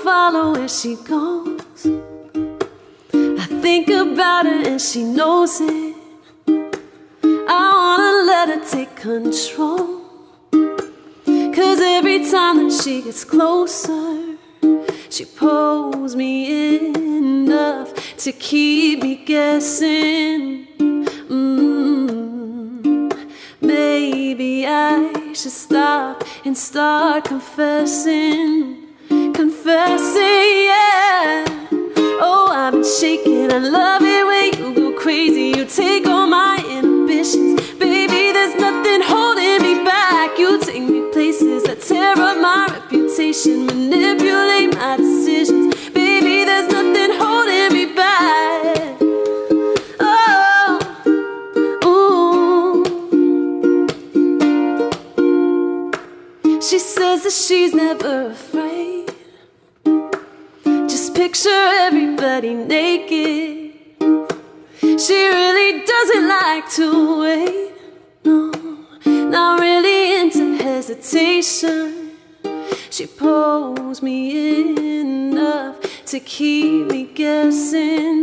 follow where she goes. I think about her and she knows it. I wanna let her take control, 'cause every time that she gets closer, she pulls me in enough to keep me guessing. Maybe I should stop and start confessing. Confessing, yeah. Oh, I've been shaking. I love it when you go crazy. You take all my inhibitions. Baby, there's nothing holding me back. You take me places that tear up my reputation, manipulate my decisions. Baby, there's nothing holding me back. Oh, ooh. She says that she's never afraid. Just picture everybody naked. She really doesn't like to wait. No, not really into hesitation. She pulls me in enough to keep me guessing.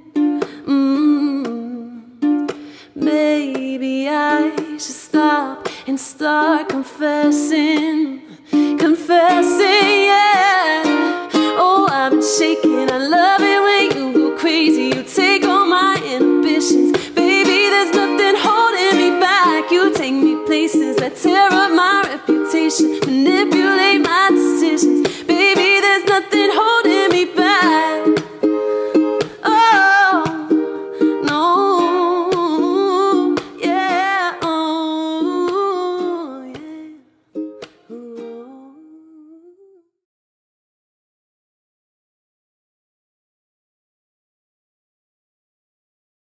Maybe I should stop and start confessing. Confessing, yeah. Oh, I've been shaking. I love it when you go crazy. You take all my inhibitions. Baby, there's nothing holding me back. You take me places that tear up my reputation, manipulate